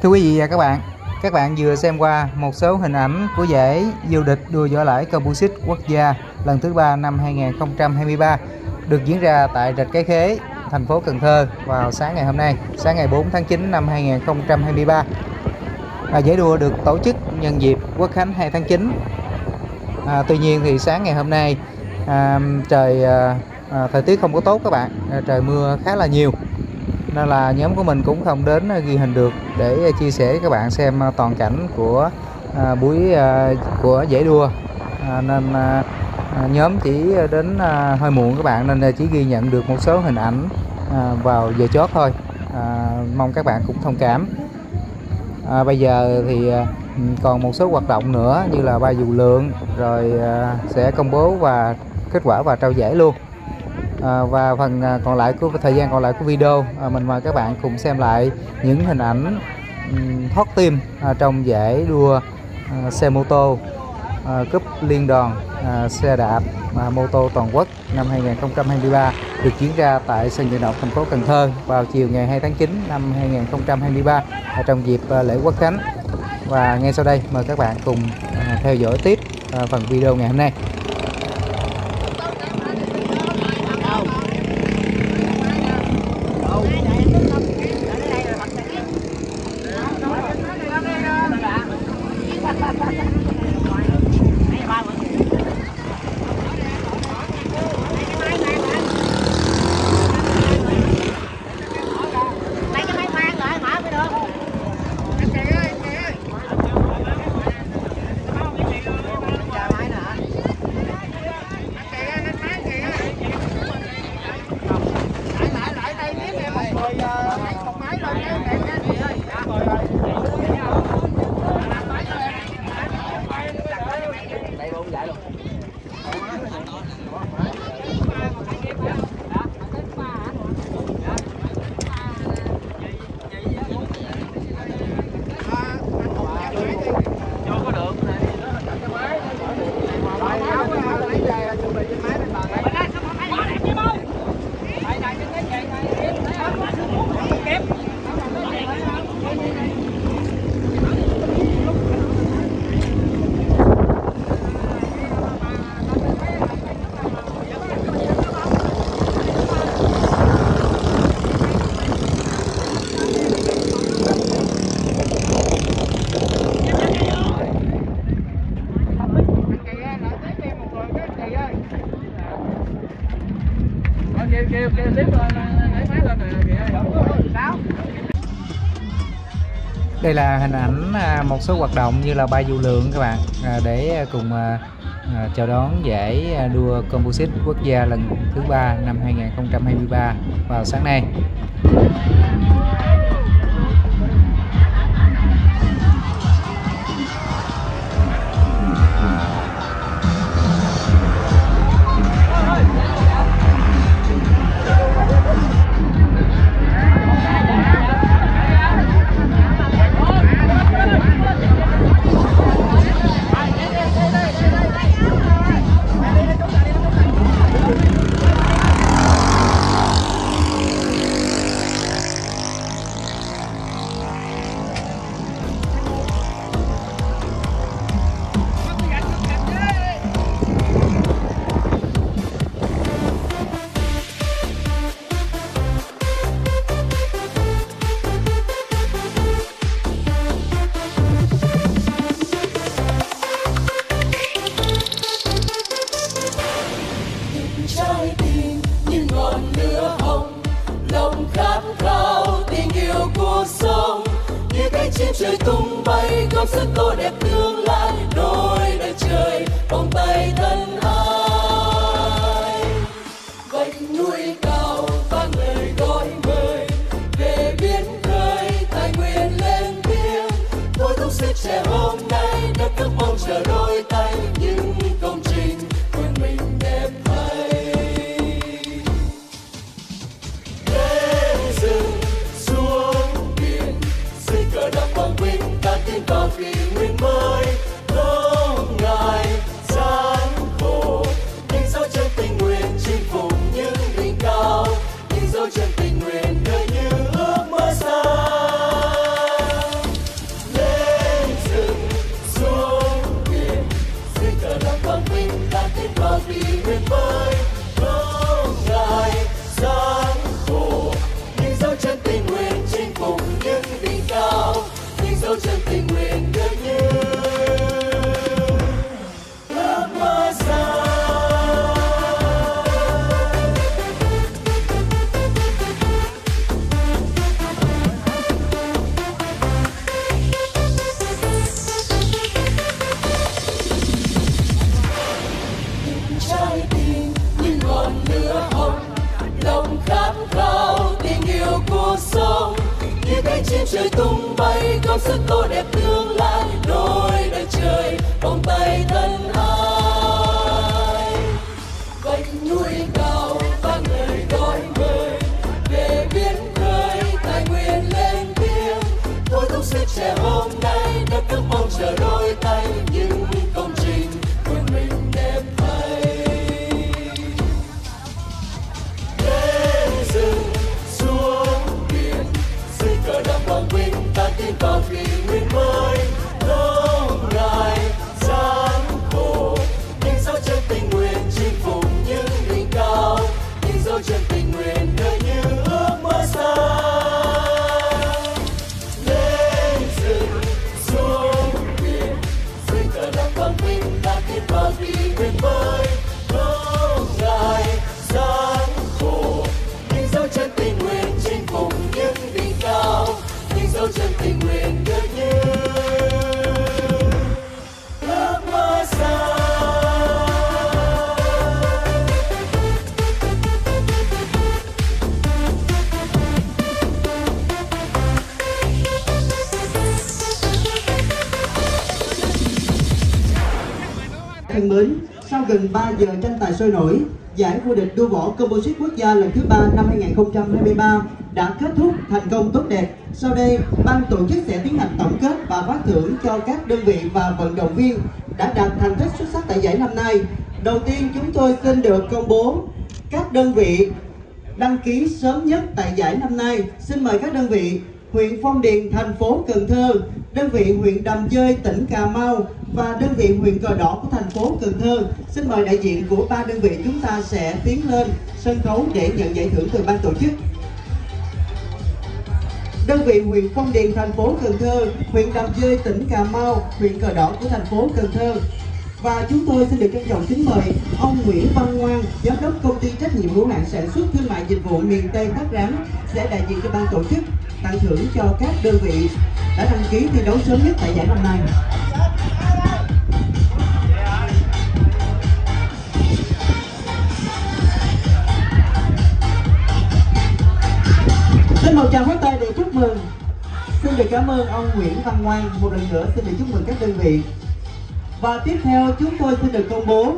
Thưa quý vị và các bạn vừa xem qua một số hình ảnh của giải vô địch đua võ lãi Composite quốc gia lần thứ 3 năm 2023 được diễn ra tại Rạch Cái Khế, thành phố Cần Thơ vào sáng ngày hôm nay, sáng ngày 4 tháng 9 năm 2023. Giải đua được tổ chức nhân dịp Quốc khánh 2 tháng 9. Tuy nhiên thì sáng ngày hôm nay thời tiết không có tốt các bạn, trời mưa khá là nhiều, nên là nhóm của mình cũng không đến ghi hình được để chia sẻ với các bạn xem toàn cảnh của buổi của giải đua, nên nhóm chỉ đến hơi muộn các bạn, nên chỉ ghi nhận được một số hình ảnh vào giờ chót thôi. Mong các bạn cũng thông cảm. Bây giờ thì còn một số hoạt động nữa như là bay dù lượn, rồi sẽ công bố và kết quả và trao giải luôn. Và phần còn lại của thời gian còn lại của video, mình mời các bạn cùng xem lại những hình ảnh hot team trong giải đua xe mô tô cúp liên đoàn xe đạp mô tô toàn quốc năm 2023 được diễn ra tại sân vận động thành phố Cần Thơ vào chiều ngày 2 tháng 9 năm 2023 trong dịp lễ Quốc khánh. Và ngay sau đây mời các bạn cùng theo dõi tiếp phần video ngày hôm nay. Đây là hình ảnh một số hoạt động như là bay dù lượn các bạn, để cùng chào đón giải đua Composite quốc gia lần thứ 3 năm 2023 vào sáng nay. Trời tung bay góp sức tô đẹp tương lai, đôi đời trời vòng tay thân ai. Vách núi cao vang lời gọi mời về biển khơi, tài nguyên lên tiếng. Thôi thúc sức trẻ hôm nay đất nước mong chờ đôi tay, những công trình quên mình đẹp thay. Lên rừng xuống biển, dưới cờ đỏ quang vinh ta tiến vào kỷ nguyên mới. Không ngại gian khổ kỷ nguyên mới. Không ngại gian khổ, những dấu chân tình nguyện chinh phục những đỉnh cao, những dấu chân tình nguyện gần như ước mơ xa. Trái tim như ngọn lửa hồng, lòng khát khao tình yêu cuộc sống, như cánh chim trời tung bay góp sức tô đẹp tương lai, đôi đất trời vòng tay thân ai. Vách núi cao vang lời gọi mời về biển khơi, tài nguyên lên tiếng thôi thúc sức trẻ hôm nay, đất nước mong chờ đôi tay những công trình của mình đẹp thay. Lên rừng xuống biển, dưới cờ đỏ quang vinh ta tiến vào kỷ nguyên mới. Không ngại gian khổ, những dấu chân tình nguyện chinh phục những đỉnh cao, những dấu chân tình nguyện đời như ước mơ xa. Lên rừng xuống biển, dưới cờ đỏ quang vinh ta tiến vào kỷ nguyên mới. Không ngại gian khổ, những dấu chân tình nguyện chinh phục những đỉnh cao, những dấu chân tình nguyện đời như ước mơ xa. Thân mến, sau gần 3 giờ tranh tài sôi nổi, giải vô địch đua võ Composite quốc gia lần thứ 3 năm 2023 đã kết thúc thành công tốt đẹp. Sau đây, ban tổ chức sẽ tiến hành tổng kết và phát thưởng cho các đơn vị và vận động viên đã đạt thành tích xuất sắc tại giải năm nay. Đầu tiên, chúng tôi xin được công bố các đơn vị đăng ký sớm nhất tại giải năm nay. Xin mời các đơn vị: huyện Phong Điền, thành phố Cần Thơ, đơn vị huyện Đầm Dơi, tỉnh Cà Mau và đơn vị huyện Cờ Đỏ của thành phố Cần Thơ. Xin mời đại diện của 3 đơn vị chúng ta sẽ tiến lên sân khấu để nhận giải thưởng từ ban tổ chức. Đơn vị huyện Phong Điền, thành phố Cần Thơ, huyện Đầm Dơi, tỉnh Cà Mau, huyện Cờ Đỏ của thành phố Cần Thơ. Và chúng tôi xin được trân trọng kính mời ông Nguyễn Văn Ngoan, giám đốc công ty trách nhiệm hữu hạn sản xuất thương mại dịch vụ miền Tây Thác Rán, sẽ đại diện cho ban tổ chức tặng thưởng cho các đơn vị đã đăng ký thi đấu sớm nhất tại giải năm nay. Xin một tràng pháo tay để chúc mừng. Xin được cảm ơn ông Nguyễn Văn Ngoan. Một lần nữa xin được chúc mừng các đơn vị. Và tiếp theo chúng tôi xin được công bố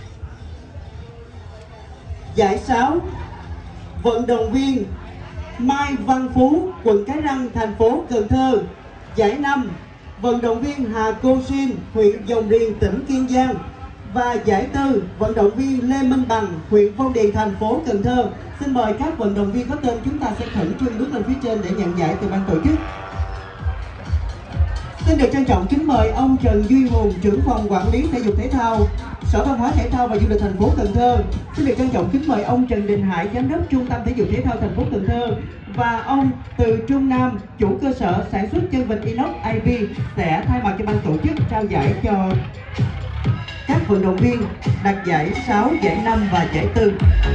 giải 6 vận động viên Mai Văn Phú, quận Cái Răng, thành phố Cần Thơ. Giải 5 vận động viên Hà Cô Xin, huyện Dòng Riềng, tỉnh Kiên Giang. Và giải 4 vận động viên Lê Minh Bằng, huyện Phong Điền, thành phố Cần Thơ. Xin mời các vận động viên có tên chúng ta sẽ khẩn trương bước lên phía trên để nhận giải từ ban tổ chức. Xin được trân trọng kính mời ông Trần Duy Hùng, trưởng phòng quản lý thể dục thể thao, Sở Văn hóa Thể thao và Du lịch thành phố Cần Thơ. Xin được trân trọng kính mời ông Trần Đình Hải, giám đốc Trung tâm Thể dục Thể thao thành phố Cần Thơ, và ông Từ Trung Nam, chủ cơ sở sản xuất chân vịt inox IV, sẽ thay mặt cho ban tổ chức trao giải cho các vận động viên đạt giải 6, giải 5 và giải 4.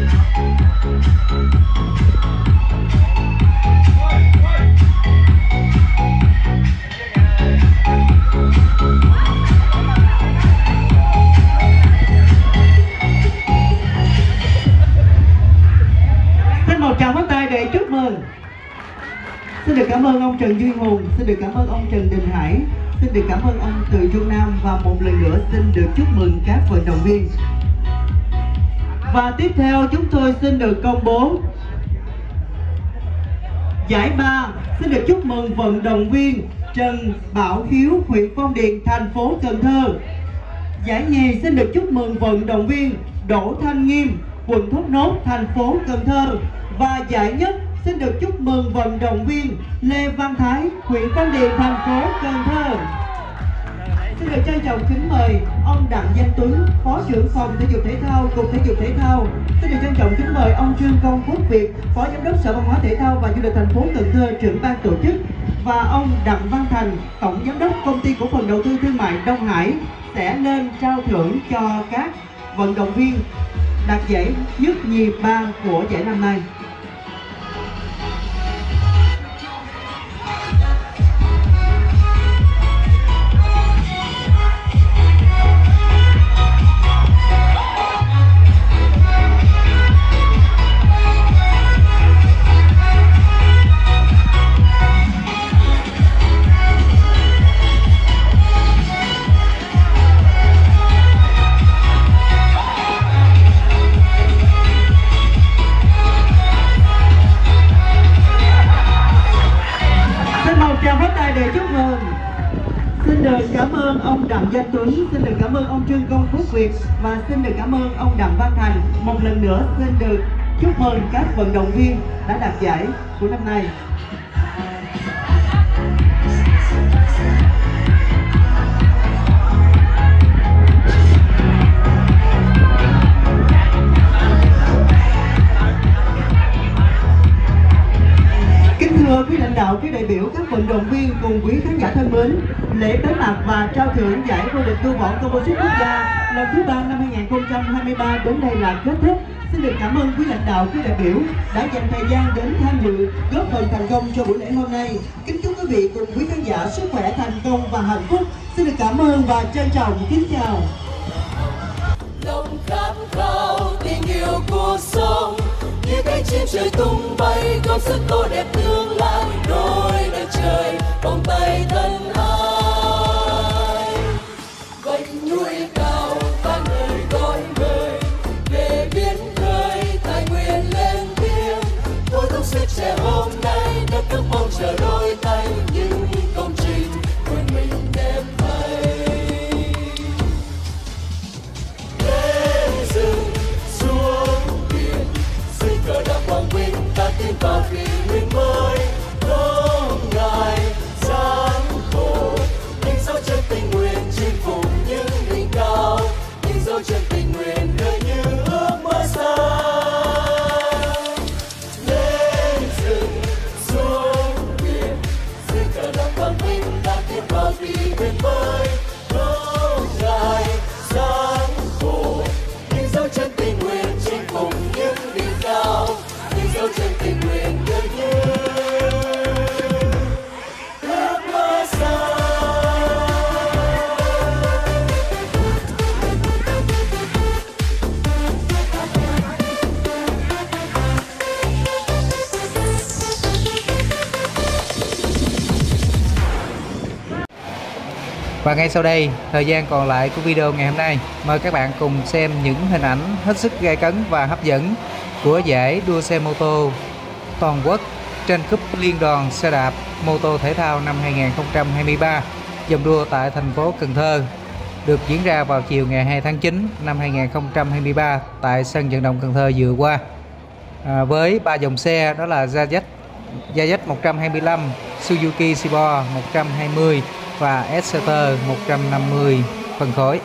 Xin một tràng pháo tay để chúc mừng. Xin được cảm ơn ông Trần Duy Hùng, xin được cảm ơn ông Trần Đình Hải, xin được cảm ơn ông Từ Trung Nam, và một lần nữa xin được chúc mừng các vận động viên. Và tiếp theo chúng tôi xin được công bố giải 3. Xin được chúc mừng vận động viên Trần Bảo Hiếu, huyện Phong Điền, thành phố Cần Thơ. Giải nhì xin được chúc mừng vận động viên Đỗ Thanh Nghiêm, quận Thốt Nốt, thành phố Cần Thơ. Và giải nhất xin được chúc mừng vận động viên Lê Văn Thái, huyện Phong Điền, thành phố Cần Thơ. Xin được trân trọng kính mời ông Đặng Danh Tuấn, Phó trưởng phòng thể dục thể thao, Cục Thể dục Thể thao. Xin được trân trọng kính mời ông Trương Công Quốc Việt, Phó Giám đốc Sở Văn hóa Thể thao và Du lịch thành phố Cần Thơ, trưởng ban tổ chức, và ông Đặng Văn Thành, Tổng Giám đốc Công ty Cổ phần Đầu tư Thương mại Đông Hải sẽ lên trao thưởng cho các vận động viên đạt giải nhất, nhì, ba của giải năm nay. Để chúc mừng. Xin được cảm ơn ông Đặng Danh Tuấn, xin được cảm ơn ông Trương Công Quốc Việt và xin được cảm ơn ông Đặng Văn Thành. Một lần nữa xin được chúc mừng các vận động viên đã đạt giải của năm nay. Thưa quý lãnh đạo, quý đại biểu, các vận động viên cùng quý khán giả thân mến, lễ bế mạc và trao thưởng giải vô địch đua võ Composite quốc gia lần thứ 3 năm 2023 đến đây là kết thúc. Xin được cảm ơn quý lãnh đạo, quý đại biểu đã dành thời gian đến tham dự, góp phần thành công cho buổi lễ hôm nay. Kính chúc quý vị cùng quý khán giả sức khỏe, thành công và hạnh phúc. Xin được cảm ơn và trân trọng kính chào. Lòng khát khao tình yêu cuộc sống, như cánh chim trời tung bay, góp sức tô đẹp tương lai. Đôi đời trời vòng tay thân ai, vách núi cao vang lời gọi người về biển khơi, tài nguyên lên tiếng. Thôi thúc sức trẻ hôm nay, đất nước mong chờ đôi tay, những công trình quên mình đẹp thay. Lên rừng xuống biển, dưới cờ đảng quang vinh ta tiến vào kỷ nguyên mới. Không ngại gian khổ, những dấu chân tình nguyện chinh phục những đỉnh cao, những dấu chân tình nguyện đời như ước mơ xa. Lên rừng xuống biển, dưới cờ đảng quang vinh ta tiến vào kỷ nguyên mới. Không ngại gian khổ, những dấu chân tình nguyện chinh phục những đỉnh cao, những dấu chân tình nguyện đời như ước mơ xa. Và ngay sau đây, thời gian còn lại của video ngày hôm nay, mời các bạn cùng xem những hình ảnh hết sức gay cấn và hấp dẫn của giải đua xe mô tô toàn quốc tranh cúp Liên đoàn xe đạp mô tô thể thao năm 2023, dòng đua tại thành phố Cần Thơ, được diễn ra vào chiều ngày 2 tháng 9 năm 2023 tại sân vận động Cần Thơ vừa qua. Với 3 dòng xe đó là Zayat 125, Suzuki Cibo 120 và Exeter 150 phân khối.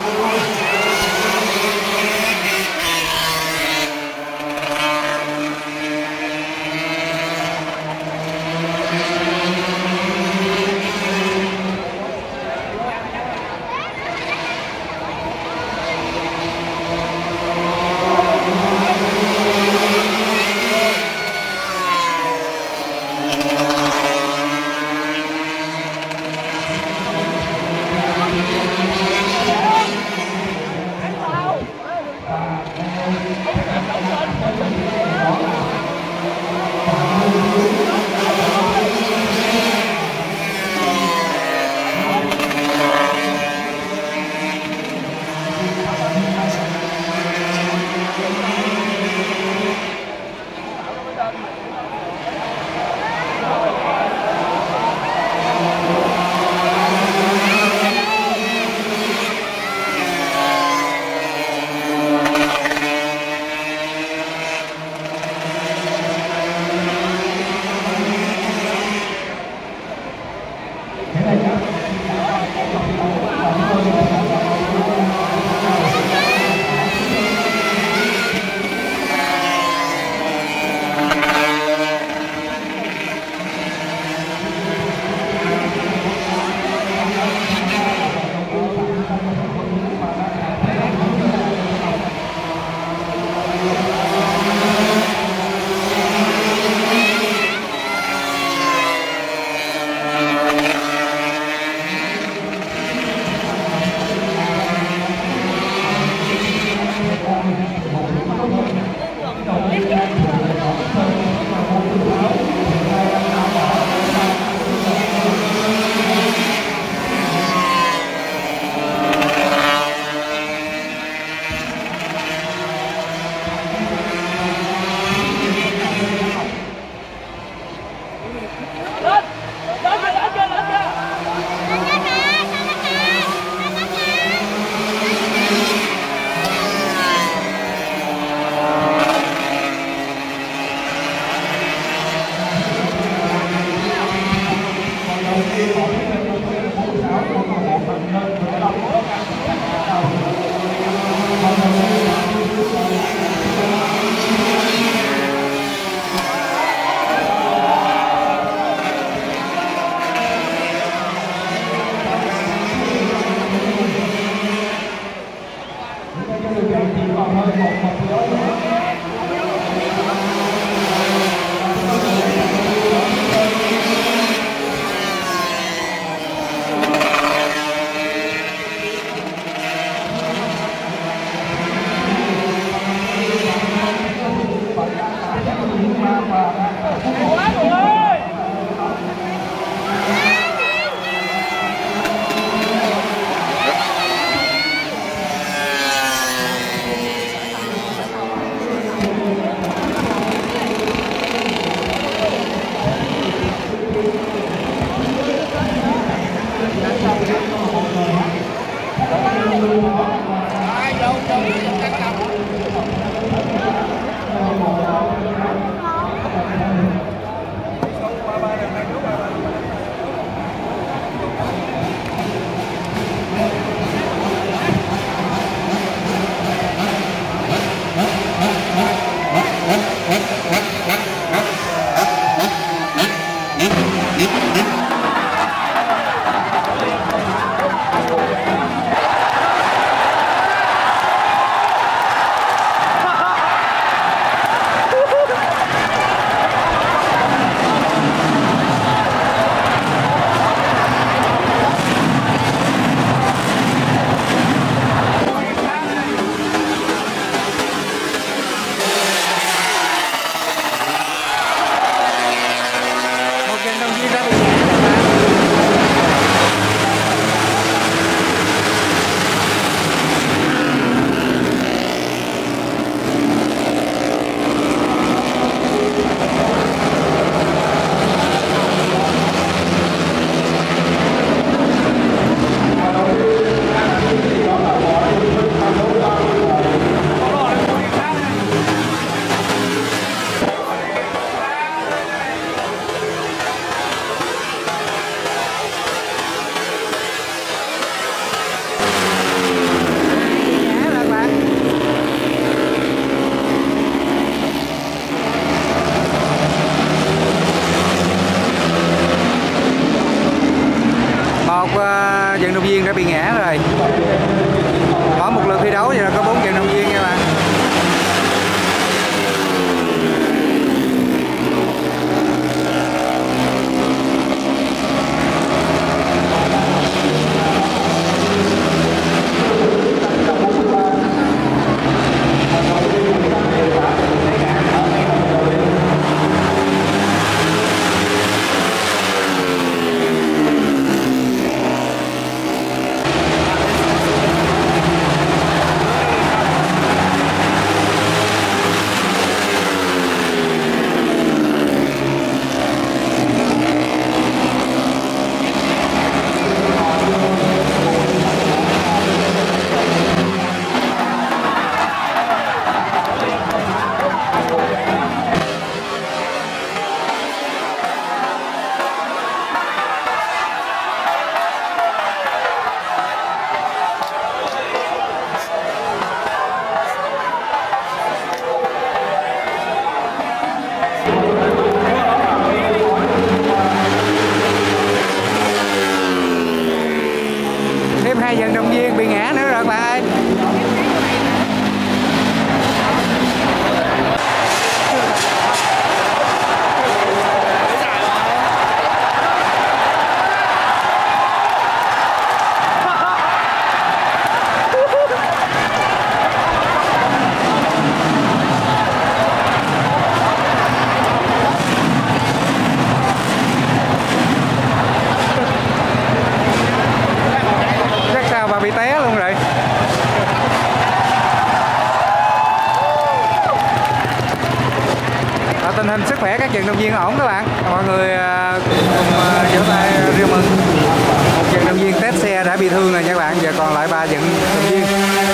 tình hình sức khỏe các vận động viên ổn các bạn. Mọi người cùng vỗ tay reo mừng. Một vận động viên test xe đã bị thương rồi nha các bạn. Giờ còn lại 3 vận động viên.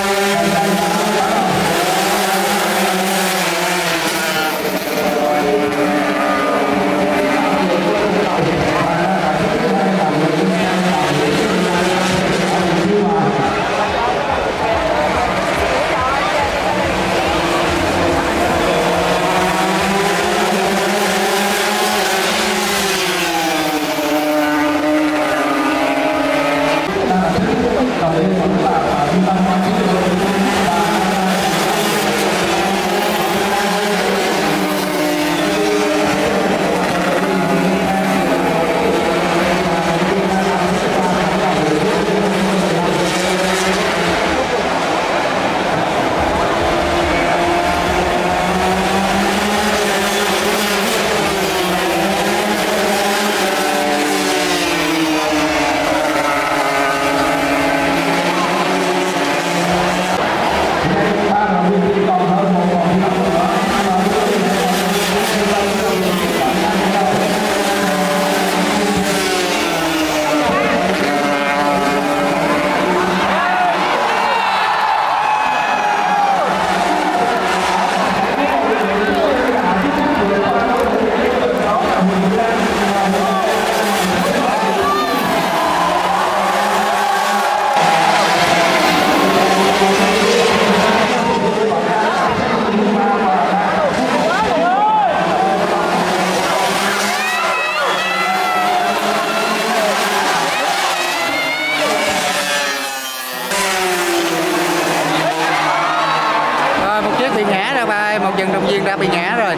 Một vận động viên đã bị ngã rồi.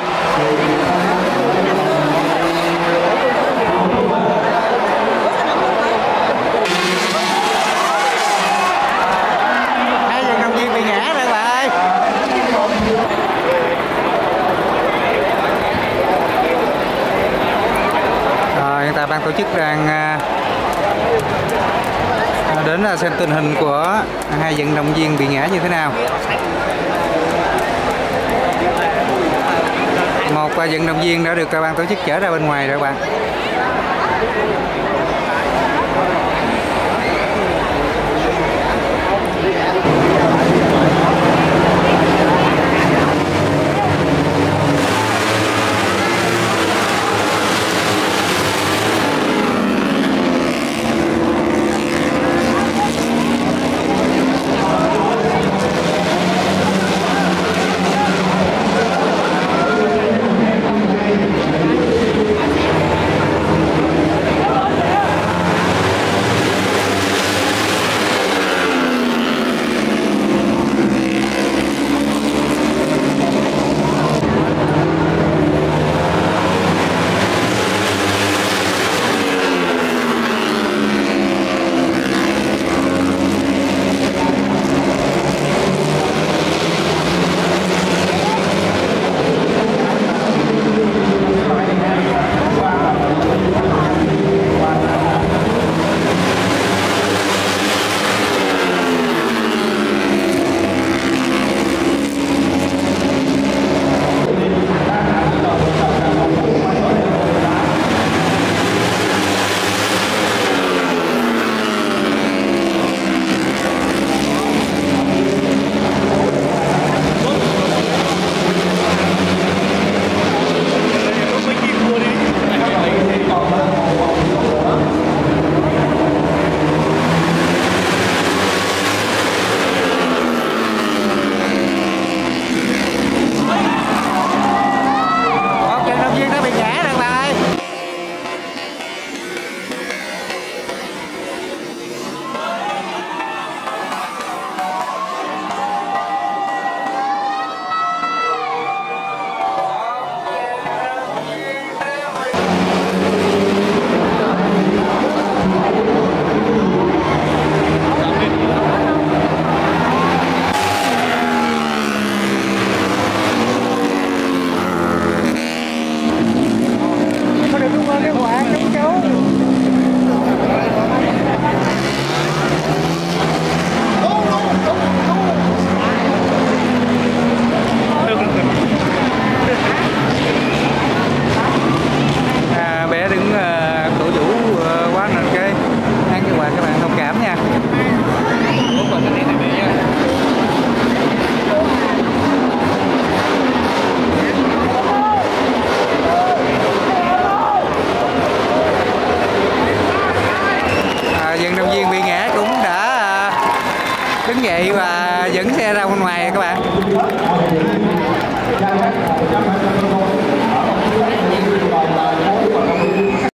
Hai vận động viên bị ngã rồi các bạn ơi. Rồi hiện tại ban tổ chức đang đến là xem tình hình của hai vận động viên bị ngã như thế nào. Một vận động viên đã được ban tổ chức chở ra bên ngoài rồi các bạn. chạy và dẫn xe ra bên ngoài các bạn.